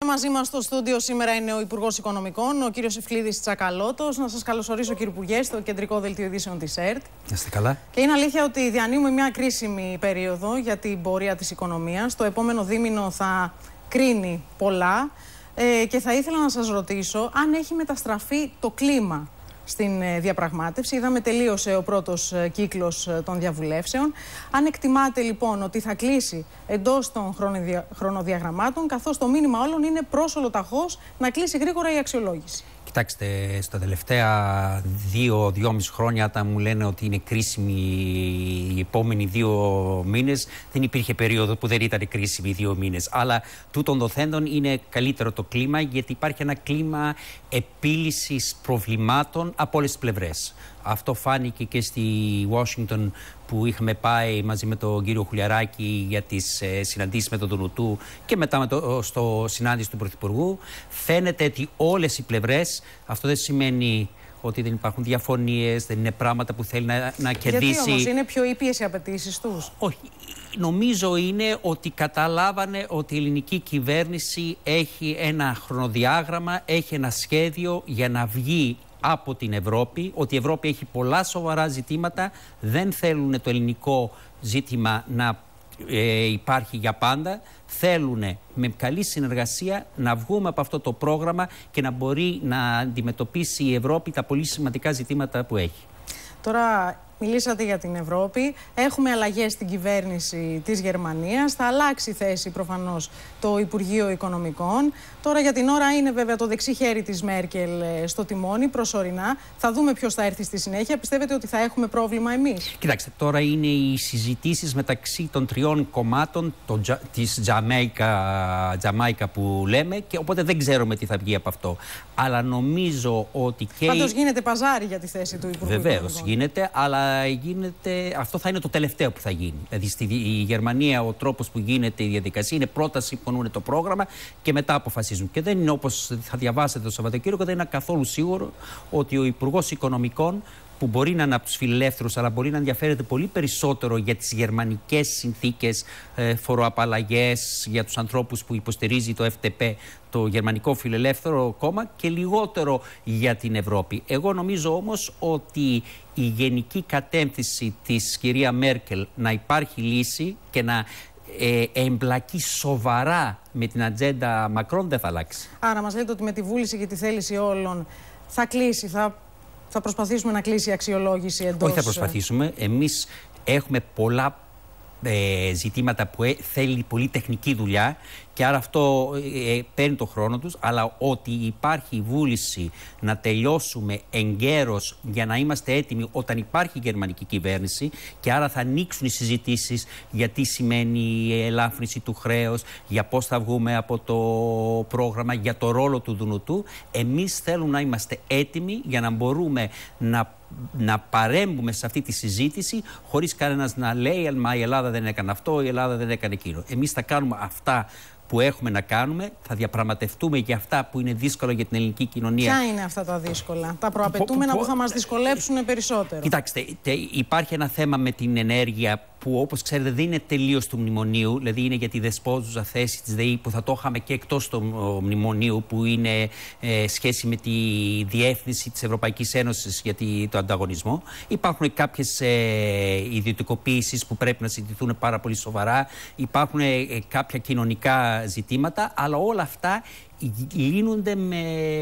Μαζί μας στο στούντιο σήμερα είναι ο Υπουργός Οικονομικών, ο κύριος Ευκλήδης Τσακαλώτος. Να σας καλωσορίσω, κύριε Υπουργέ, στο κεντρικό δελτίο ειδήσεων της ΕΡΤ. Είστε καλά. Και είναι αλήθεια ότι διανύουμε μια κρίσιμη περίοδο για την πορεία της οικονομίας. Το επόμενο δίμηνο θα κρίνει πολλά και θα ήθελα να σας ρωτήσω αν έχει μεταστραφεί το κλίμα στην διαπραγμάτευση. Είδαμε τελείωσε ο πρώτος κύκλος των διαβουλεύσεων. Αν εκτιμάτε λοιπόν ότι θα κλείσει εντός των χρονοδιαγραμμάτων, καθώς το μήνυμα όλων είναι προς ολοταχώς να κλείσει γρήγορα η αξιολόγηση. Κοιτάξτε, στα τελευταία 2-2,5 χρόνια, όταν μου λένε ότι είναι κρίσιμη οι επόμενοι 2 μήνες, δεν υπήρχε περίοδο που δεν ήταν κρίσιμοι 2 μήνες. Αλλά τούτων δοθέντων είναι καλύτερο το κλίμα, γιατί υπάρχει ένα κλίμα επίλυσης προβλημάτων από όλες τις πλευρές. Αυτό φάνηκε και στη Washington που είχαμε πάει μαζί με τον κύριο Χουλιαράκη για τις συναντήσεις με τον Δουνουτού και μετά στο συνάντηση του Πρωθυπουργού. Φαίνεται ότι όλες οι πλευρές, αυτό δεν σημαίνει ότι δεν υπάρχουν διαφωνίες, δεν είναι πράγματα που θέλει να κερδίσει. Γιατί όμως είναι πιο ήπιες οι απαιτήσεις τους? Όχι. Νομίζω είναι ότι καταλάβανε ότι η ελληνική κυβέρνηση έχει ένα χρονοδιάγραμμα, έχει ένα σχέδιο για να βγει από την Ευρώπη, ότι η Ευρώπη έχει πολλά σοβαρά ζητήματα, δεν θέλουν το ελληνικό ζήτημα να υπάρχει για πάντα, θέλουν με καλή συνεργασία να βγούμε από αυτό το πρόγραμμα και να μπορεί να αντιμετωπίσει η Ευρώπη τα πολύ σημαντικά ζητήματα που έχει. Τώρα μιλήσατε για την Ευρώπη, έχουμε αλλαγές στην κυβέρνηση της Γερμανίας, θα αλλάξει θέση προφανώς το Υπουργείο Οικονομικών. Τώρα για την ώρα είναι βέβαια το δεξί χέρι της Μέρκελ στο τιμόνι, προσωρινά. Θα δούμε ποιος θα έρθει στη συνέχεια. Πιστεύετε ότι θα έχουμε πρόβλημα εμείς? Κοιτάξτε, τώρα είναι οι συζητήσεις μεταξύ των 3 κομμάτων της Τζαμάικα που λέμε, και οπότε δεν ξέρουμε τι θα βγει από αυτό. Αλλά νομίζω ότι και... Πάντως γίνεται παζάρι για τη θέση του Υπουργού. Βεβαίως γίνεται, αλλά αυτό θα είναι το τελευταίο που θα γίνει. Δηλαδή στη Γερμανία ο τρόπος που γίνεται η διαδικασία είναι πρώτα συμφωνούν το πρόγραμμα και μετά αποφασίζουν. Και δεν είναι όπως θα διαβάσετε το Σαββατοκύριακο, δεν είναι καθόλου σίγουρο ότι ο Υπουργός Οικονομικών, που μπορεί να είναι από τους φιλελεύθερους, αλλά μπορεί να ενδιαφέρεται πολύ περισσότερο για τις γερμανικές συνθήκες, φοροαπαλλαγές, για τους ανθρώπους που υποστηρίζει το FDP, το Γερμανικό Φιλελεύθερο Κόμμα, και λιγότερο για την Ευρώπη. Εγώ νομίζω όμως ότι η γενική κατεύθυνση της κυρία Μέρκελ να υπάρχει λύση και να εμπλακεί σοβαρά με την ατζέντα Μακρόν δεν θα αλλάξει. Άρα μας λέτε ότι με τη βούληση και τη θέληση όλων θα κλείσει, θα προσπαθήσουμε να κλείσει η αξιολόγηση εντός... Όχι θα προσπαθήσουμε. Εμείς έχουμε πολλά ζητήματα που θέλει πολύ τεχνική δουλειά και άρα αυτό παίρνει το χρόνο τους, αλλά ότι υπάρχει βούληση να τελειώσουμε εγκαίρως για να είμαστε έτοιμοι όταν υπάρχει η γερμανική κυβέρνηση, και άρα θα ανοίξουν οι συζητήσεις για τι σημαίνει η ελάφρυνση του χρέους, για πώς θα βγούμε από το πρόγραμμα, για το ρόλο του Δουνουτού. Εμείς θέλουμε να είμαστε έτοιμοι για να μπορούμε να παρέμβουμε σε αυτή τη συζήτηση χωρίς κανένας να λέει «Μα η Ελλάδα δεν έκανε αυτό, η Ελλάδα δεν έκανε εκείνο». Εμείς θα κάνουμε αυτά που έχουμε να κάνουμε, θα διαπραγματευτούμε για αυτά που είναι δύσκολα για την ελληνική κοινωνία. Ποια είναι αυτά τα δύσκολα, τα προαπαιτούμενα που θα μας δυσκολέψουν περισσότερο? Κοιτάξτε, υπάρχει ένα θέμα με την ενέργεια που, όπως ξέρετε, δεν είναι τελείως του μνημονίου, δηλαδή είναι για τη δεσπόζουσα θέση της ΔΕΗ που θα το είχαμε και εκτός του μνημονίου, που είναι σχέση με τη διεύθυνση της Ευρωπαϊκής Ένωσης για το ανταγωνισμό. Υπάρχουν κάποιες ιδιωτικοποιήσεις που πρέπει να συζητηθούν πάρα πολύ σοβαρά, υπάρχουν κάποια κοινωνικά ζητήματα, αλλά όλα αυτά λύνονται με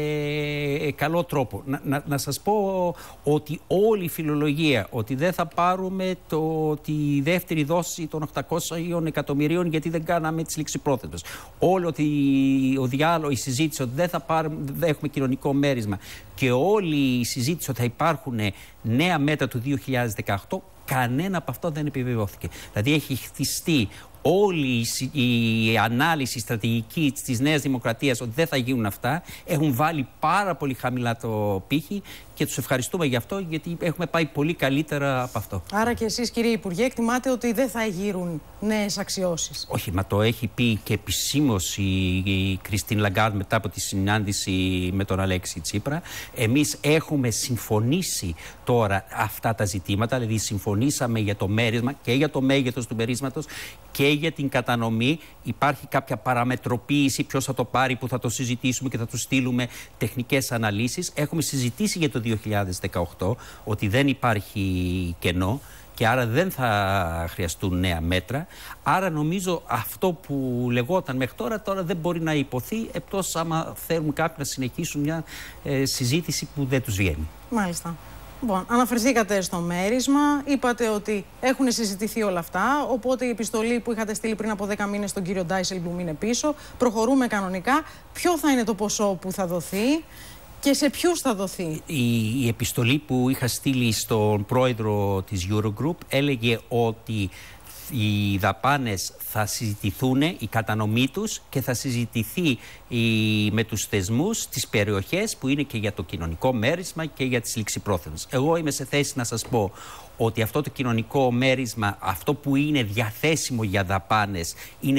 καλό τρόπο. Να σας πω ότι όλη η φιλολογία ότι δεν θα πάρουμε τη δεύτερη δόση των 800 εκατομμυρίων γιατί δεν κάναμε τις ληξιπρόθεσμες. Όλο ότι η συζήτηση ότι δεν έχουμε κοινωνικό μέρισμα και όλη η συζήτηση ότι θα υπάρχουν νέα μέτρα του 2018, κανένα από αυτό δεν επιβεβαιώθηκε. Δηλαδή έχει χτιστεί όλη η ανάλυση στρατηγική της Νέας Δημοκρατίας ότι δεν θα γίνουν αυτά, έχουν βάλει πάρα πολύ χαμηλά το πύχη και τους ευχαριστούμε γι' αυτό, γιατί έχουμε πάει πολύ καλύτερα από αυτό. Άρα και εσείς, κύριε Υπουργέ, εκτιμάτε ότι δεν θα γύρουν νέες αξιώσεις? Όχι, μα το έχει πει και επισήμως η Κριστίν Λαγκάρντ μετά από τη συνάντηση με τον Αλέξη Τσίπρα. Εμείς έχουμε συμφωνήσει τώρα αυτά τα ζητήματα, δηλαδή συμφωνήσαμε για το μέρισμα και για το μέγεθος του μερίσματος και για την κατανομή. Υπάρχει κάποια παραμετροποίηση, ποιος θα το πάρει, που θα το συζητήσουμε και θα του στείλουμε τεχνικές αναλύσεις. Έχουμε συζητήσει για το 2018 ότι δεν υπάρχει κενό και άρα δεν θα χρειαστούν νέα μέτρα. Άρα νομίζω αυτό που λεγόταν μέχρι τώρα δεν μπορεί να υποθεί, εκτός άμα θέλουν κάποιοι να συνεχίσουν μια συζήτηση που δεν τους βγαίνει. Μάλιστα. Λοιπόν, αναφερθήκατε στο μέρισμα, είπατε ότι έχουν συζητηθεί όλα αυτά, οπότε η επιστολή που είχατε στείλει πριν από 10 μήνες στον κύριο Ντάισελμπλουμ είναι πίσω. Προχωρούμε κανονικά. Ποιο θα είναι το ποσό που θα δοθεί και σε ποιους θα δοθεί? Η επιστολή που είχα στείλει στον πρόεδρο της Eurogroup έλεγε ότι οι δαπάνες θα συζητηθούν, η κατανομή τους, και θα συζητηθεί με τους θεσμούς, τις περιοχές που είναι και για το κοινωνικό μέρισμα και για τις ληξιπρόθεσμες. Εγώ είμαι σε θέση να σας πω ότι αυτό το κοινωνικό μέρισμα, αυτό που είναι διαθέσιμο για δαπάνες,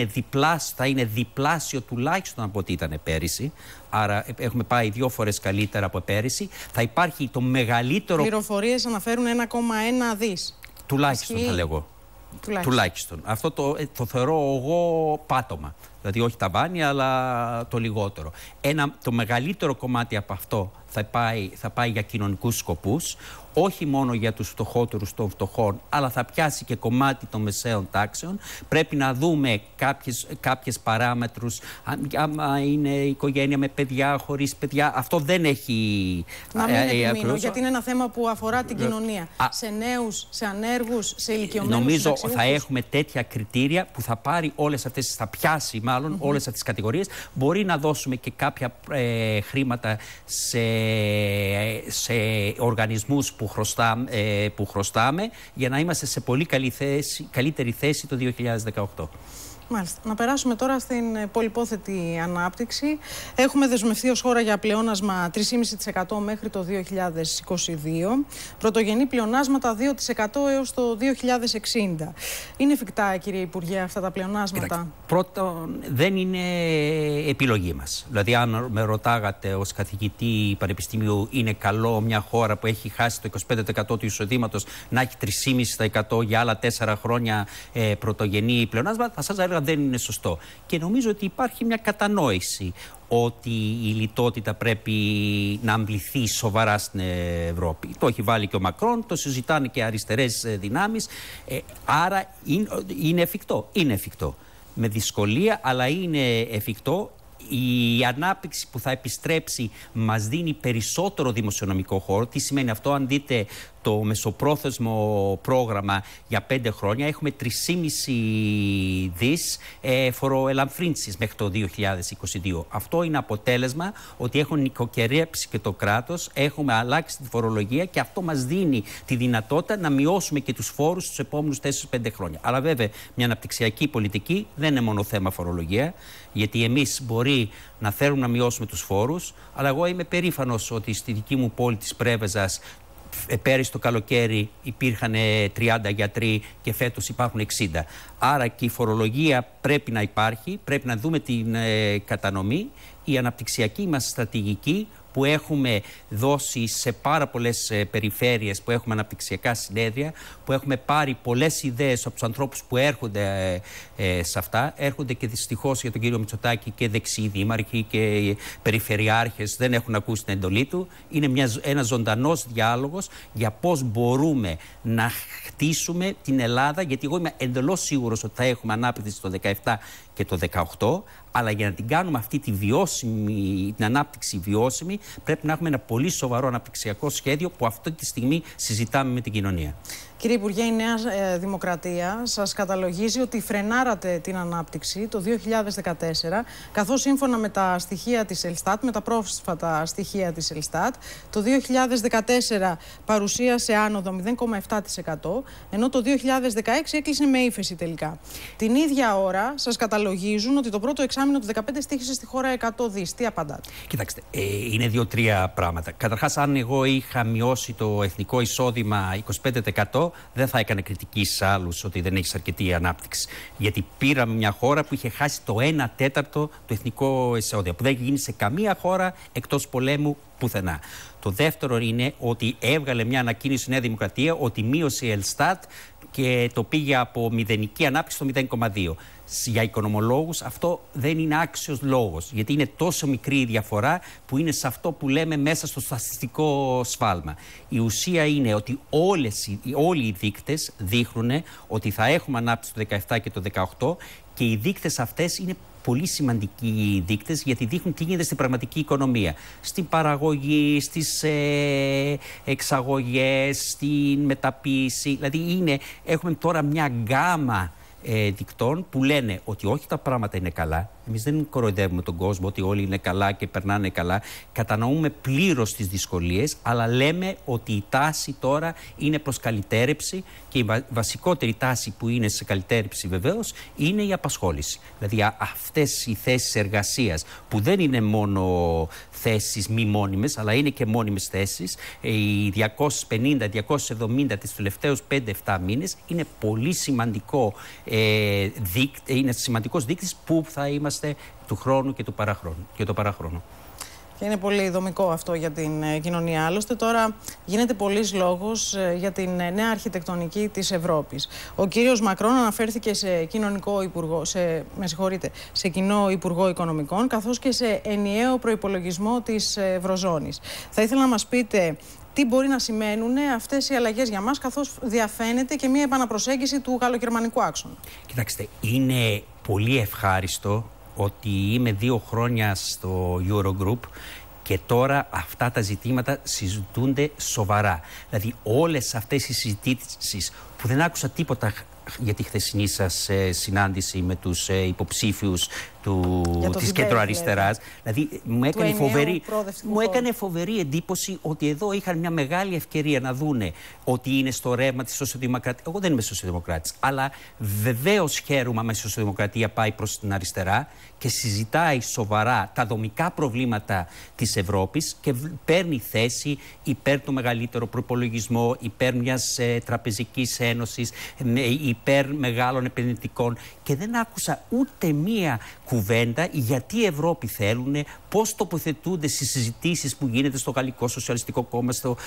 θα είναι διπλάσιο τουλάχιστον από ό,τι ήταν πέρυσι. Άρα έχουμε πάει 2 φορές καλύτερα από πέρυσι. Θα υπάρχει το μεγαλύτερο... Πληροφορίες αναφέρουν 1,1 δις. Τουλάχιστον θα λέγω. Τουλάχιστον. Αυτό το θεωρώ εγώ πάτωμα. Δηλαδή όχι ταβάνι, αλλά το λιγότερο. Το μεγαλύτερο κομμάτι από αυτό θα πάει για κοινωνικούς σκοπούς, όχι μόνο για τους φτωχότερους των φτωχών, αλλά θα πιάσει και κομμάτι των μεσαίων τάξεων. Πρέπει να δούμε κάποιες παράμετρους, άμα είναι οικογένεια με παιδιά, χωρίς παιδιά. Αυτό δεν έχει... Να μην επιμείνω, γιατί είναι ένα θέμα που αφορά την κοινωνία. Σε νέους, σε ανέργους, σε ηλικιωμένους. Νομίζω θα έχουμε τέτοια κριτήρια που θα πάρει όλες αυτές, θα πιάσει μάλλον όλες αυτές τις κατηγορίες. Μπορεί να δώσουμε και κάποια χρήματα σε οργανισμούς που χρωστάμε, για να είμαστε σε πολύ καλύτερη θέση το 2018. Μάλιστα. Να περάσουμε τώρα στην πολυπόθετη ανάπτυξη. Έχουμε δεσμευτεί ως χώρα για πλεόνασμα 3,5% μέχρι το 2022. Πρωτογενή πλεονάσματα 2% έως το 2060. Είναι εφικτά, κύριε Υπουργέ, αυτά τα πλεονάσματα? Πρώτον, δεν είναι επιλογή μας. Δηλαδή, αν με ρωτάγατε ως καθηγητή πανεπιστημίου, είναι καλό μια χώρα που έχει χάσει το 25% του εισοδήματος να έχει 3,5% για άλλα 4 χρόνια πρωτογενή πλεονάσματα, θα σας έλεγα δεν είναι σωστό. Και νομίζω ότι υπάρχει μια κατανόηση ότι η λιτότητα πρέπει να αμβληθεί σοβαρά στην Ευρώπη. Το έχει βάλει και ο Μακρόν, το συζητάνε και αριστερές δυνάμεις. Άρα είναι εφικτό. Είναι εφικτό. Με δυσκολία, αλλά είναι εφικτό. Η ανάπτυξη που θα επιστρέψει μας δίνει περισσότερο δημοσιονομικό χώρο. Τι σημαίνει αυτό? Αν δείτε το μεσοπρόθεσμο πρόγραμμα για 5 χρόνια, έχουμε 3,5 δις φοροελαφρύνσεις μέχρι το 2022. Αυτό είναι αποτέλεσμα ότι έχουν νοικοκυρέψει και το κράτος, έχουμε αλλάξει τη φορολογία και αυτό μας δίνει τη δυνατότητα να μειώσουμε και τους φόρους στους επόμενους 4-5 χρόνια. Αλλά βέβαια μια αναπτυξιακή πολιτική δεν είναι μόνο θέμα φορολογία, γιατί εμείς μπορεί να θέλουμε να μειώσουμε τους φόρους, αλλά εγώ είμαι περήφανος ότι στη δική μου πόλη της Πρέβεζας πέρυσι το καλοκαίρι υπήρχαν 30 γιατροί και φέτος υπάρχουν 60. Άρα και η φορολογία πρέπει να υπάρχει, πρέπει να δούμε την κατανομή. Η αναπτυξιακή μας στρατηγική που έχουμε δώσει σε πάρα πολλές περιφέρειες που έχουμε αναπτυξιακά συνέδρια, που έχουμε πάρει πολλές ιδέες από τους ανθρώπους που έρχονται σε αυτά. Έρχονται και δυστυχώς για τον κύριο Μητσοτάκη και δεξιοί δήμαρχοι και περιφερειάρχες δεν έχουν ακούσει την εντολή του. Είναι ένας ζωντανός διάλογος για πώς μπορούμε να χτίσουμε την Ελλάδα, γιατί εγώ είμαι εντελώς σίγουρος ότι θα έχουμε ανάπτυξη το 2017 και το 2018, αλλά για να την κάνουμε αυτή την ανάπτυξη βιώσιμη, πρέπει να έχουμε ένα πολύ σοβαρό αναπτυξιακό σχέδιο που αυτή τη στιγμή συζητάμε με την κοινωνία. Κύριε Υπουργέ, η Νέα Δημοκρατία σας καταλογίζει ότι φρενάρατε την ανάπτυξη το 2014, καθώς σύμφωνα με τα στοιχεία της Ελστάτ, με τα πρόσφατα στοιχεία της Ελστάτ, το 2014 παρουσίασε άνοδο 0,7%, ενώ το 2016 έκλεισε με ύφεση τελικά. Την ίδια ώρα σας καταλογίζουν ότι το πρώτο εξάμηνο του 2015 στοίχησε στη χώρα 100 δις. Τι απαντάτε? Κοιτάξτε, είναι δύο-τρία πράγματα. Καταρχάς, αν εγώ είχα μειώσει το εθνικό εισόδημα 25%, δεν θα έκανε κριτική σε άλλους ότι δεν έχει αρκετή ανάπτυξη. Γιατί πήραμε μια χώρα που είχε χάσει το 1/4 του εθνικού εισόδημα, που δεν έχει γίνει σε καμία χώρα εκτός πολέμου πουθενά. Το δεύτερο είναι ότι έβγαλε μια ανακοίνωση η Νέα Δημοκρατία ότι μείωσε η Ελστάτ και το πήγε από μηδενική ανάπτυξη στο 0,2. Για οικονομολόγους αυτό δεν είναι άξιος λόγος, γιατί είναι τόσο μικρή η διαφορά που είναι σε αυτό που λέμε μέσα στο στατιστικό σφάλμα. Η ουσία είναι ότι όλοι οι δείκτες δείχνουν ότι θα έχουμε ανάπτυξη το 2017 και το 2018 και οι δείκτες αυτές είναι πολύ σημαντικοί οι δείκτες, γιατί δείχνουν τι γίνεται στην πραγματική οικονομία. Στην παραγωγή, στις εξαγωγές, στην μεταποίηση. Δηλαδή έχουμε τώρα μια γκάμα δικτών που λένε ότι όχι, τα πράγματα είναι καλά. Εμείς δεν κοροϊδεύουμε τον κόσμο ότι όλοι είναι καλά και περνάνε καλά. Κατανοούμε πλήρως τις δυσκολίες, αλλά λέμε ότι η τάση τώρα είναι προς καλυτέρευση και η βασικότερη τάση που είναι σε καλυτέρευση βεβαίως είναι η απασχόληση. Δηλαδή αυτές οι θέσεις εργασίας που δεν είναι μόνο θέσεις μη μόνιμες, αλλά είναι και μόνιμες θέσεις, οι 250-270 τις τελευταίους 5-7 μήνες είναι πολύ σημαντικό, είναι σημαντικός δείκτης που θα είμαστε του χρόνου και του παραχρόνου. Και είναι πολύ δομικό αυτό για την κοινωνία. Άλλωστε, τώρα γίνεται πολλής λόγος για την νέα αρχιτεκτονική της Ευρώπης. Ο κύριος Μακρόν αναφέρθηκε σε κοινό Υπουργό Οικονομικών, καθώς και σε ενιαίο προϋπολογισμό της Ευρωζώνης. Θα ήθελα να μας πείτε τι μπορεί να σημαίνουν αυτές οι αλλαγές για μας, καθώς διαφαίνεται και μια επαναπροσέγγιση του γαλλογερμανικού άξονα. Κοιτάξτε, είναι πολύ ευχάριστο ότι είμαι 2 χρόνια στο Eurogroup και τώρα αυτά τα ζητήματα συζητούνται σοβαρά. Δηλαδή όλες αυτές οι συζητήσεις που δεν άκουσα τίποτα για τη χθεσινή σας συνάντηση με τους υποψήφιους της κεντροαριστεράς. Δηλαδή μου έκανε φοβερή εντύπωση ότι εδώ είχαν μια μεγάλη ευκαιρία να δούνε ότι είναι στο ρεύμα της σοσιαλδημοκρατίας. Εγώ δεν είμαι σοσιαλδημοκράτης, αλλά βεβαίως χαίρομαι άμα η σοσιαλδημοκρατία πάει προς την αριστερά και συζητάει σοβαρά τα δομικά προβλήματα της Ευρώπης και παίρνει θέση υπέρ του μεγαλύτερου προπολογισμού, υπέρ μιας τραπεζικής ένωσης, υπέρ μεγάλων επενδυτικών, και δεν άκουσα ούτε μία κουβέντα γιατί η Ευρώπη θέλουν, πώς τοποθετούνται στις συζητήσεις που γίνεται στο Γαλλικό Σοσιαλιστικό Κόμμα,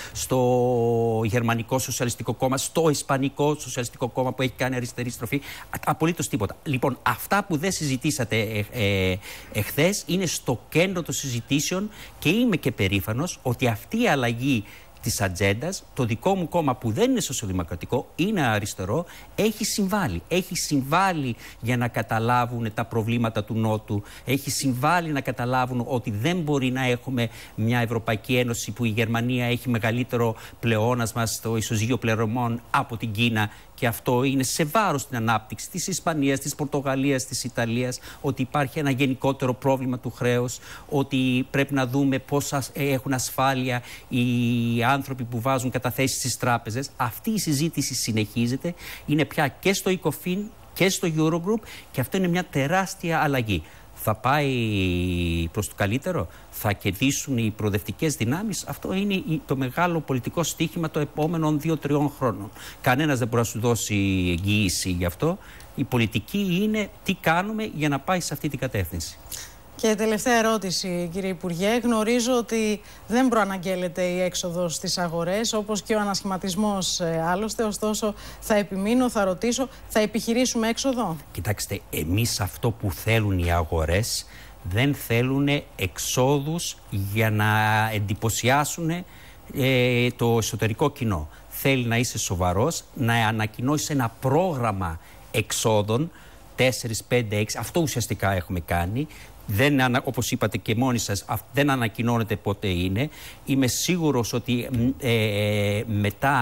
στο Γερμανικό Σοσιαλιστικό Κόμμα, στο Ισπανικό Σοσιαλιστικό Κόμμα που έχει κάνει αριστερή στροφή. Απολύτως τίποτα. Λοιπόν, αυτά που δεν συζητήσατε εχθές είναι στο κέντρο των συζητήσεων και είμαι και περήφανος ότι αυτή η αλλαγή της ατζέντας, το δικό μου κόμμα που δεν είναι σοσιαλδημοκρατικό, είναι αριστερό, έχει συμβάλει για να καταλάβουν τα προβλήματα του Νότου, έχει συμβάλει να καταλάβουν ότι δεν μπορεί να έχουμε μια Ευρωπαϊκή Ένωση που η Γερμανία έχει μεγαλύτερο πλεόνασμα στο ισοζύγιο πληρωμών από την Κίνα, και αυτό είναι σε βάρος την ανάπτυξη της Ισπανίας, της Πορτογαλίας, της Ιταλίας, ότι υπάρχει ένα γενικότερο πρόβλημα του χρέους, ότι πρέπει να δούμε πώς έχουν ασφάλεια οι άνθρωποι που βάζουν καταθέσεις στις τράπεζες. Αυτή η συζήτηση συνεχίζεται, είναι πια και στο ECOFIN και στο Eurogroup, και αυτό είναι μια τεράστια αλλαγή. Θα πάει προς το καλύτερο, θα κερδίσουν οι προοδευτικές δυνάμεις. Αυτό είναι το μεγάλο πολιτικό στοίχημα των επόμενων 2-3 χρόνων. Κανένας δεν μπορεί να σου δώσει εγγύηση γι' αυτό. Η πολιτική είναι τι κάνουμε για να πάει σε αυτή την κατεύθυνση. Και τελευταία ερώτηση, κύριε Υπουργέ. Γνωρίζω ότι δεν προαναγγέλλεται η έξοδος στις αγορές, όπως και ο ανασχηματισμός άλλωστε. Ωστόσο, θα επιμείνω, θα ρωτήσω, θα επιχειρήσουμε έξοδο? Κοιτάξτε, εμείς αυτό που θέλουν οι αγορές, δεν θέλουν εξόδους για να εντυπωσιάσουν το εσωτερικό κοινό. Θέλει να είσαι σοβαρός, να ανακοινώσεις ένα πρόγραμμα εξόδων, 4, 5, 6, αυτό ουσιαστικά έχουμε κάνει. Όπως είπατε και μόνοι σας, δεν ανακοινώνεται πότε είναι. Είμαι σίγουρος ότι μετά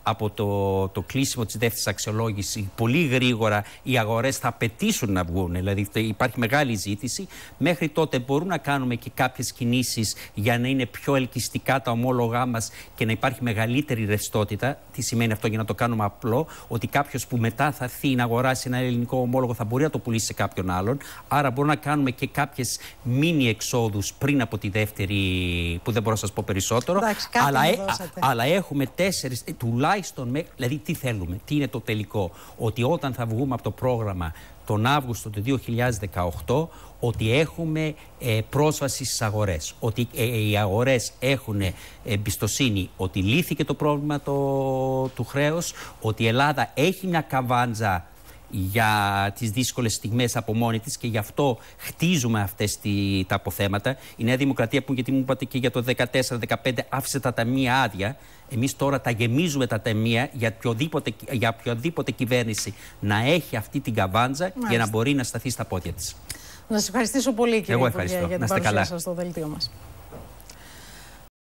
από το κλείσιμο της δεύτερης αξιολόγησης, πολύ γρήγορα οι αγορές θα απαιτήσουν να βγουν. Δηλαδή υπάρχει μεγάλη ζήτηση. Μέχρι τότε μπορούμε να κάνουμε και κάποιες κινήσεις για να είναι πιο ελκυστικά τα ομόλογά μας και να υπάρχει μεγαλύτερη ρευστότητα. Τι σημαίνει αυτό, για να το κάνουμε απλό? Ότι κάποιος που μετά θα έρθει να αγοράσει ένα ελληνικό ομόλογο θα μπορεί να το πουλήσει σε κάποιον άλλον. Άρα μπορούμε να κάνουμε και κάποιες μίνι εξόδους πριν από τη δεύτερη, που δεν μπορώ να σας πω περισσότερο. Εντάξει, αλλά έχουμε 4 τουλάχιστον. Δηλαδή, τι θέλουμε, τι είναι το τελικό? Ότι όταν θα βγούμε από το πρόγραμμα τον Αύγουστο του 2018, ότι έχουμε πρόσβαση στις αγορές. Ότι οι αγορές έχουν εμπιστοσύνη ότι λύθηκε το πρόβλημα του χρέους, ότι η Ελλάδα έχει μια καβάντζα για τις δύσκολες στιγμές από μόνη της και γι' αυτό χτίζουμε αυτές τα αποθέματα. Η Νέα Δημοκρατία, που γιατί μου είπατε και για το 2014-2015 άφησε τα ταμεία άδεια, εμείς τώρα τα γεμίζουμε τα ταμεία για οποιοδήποτε κυβέρνηση να έχει αυτή την καβάντζα για να μπορεί να σταθεί στα πόδια της. Να σας ευχαριστήσω πολύ, κύριε Υπουργέ, για την παρουσία σας στο δελτίο μας.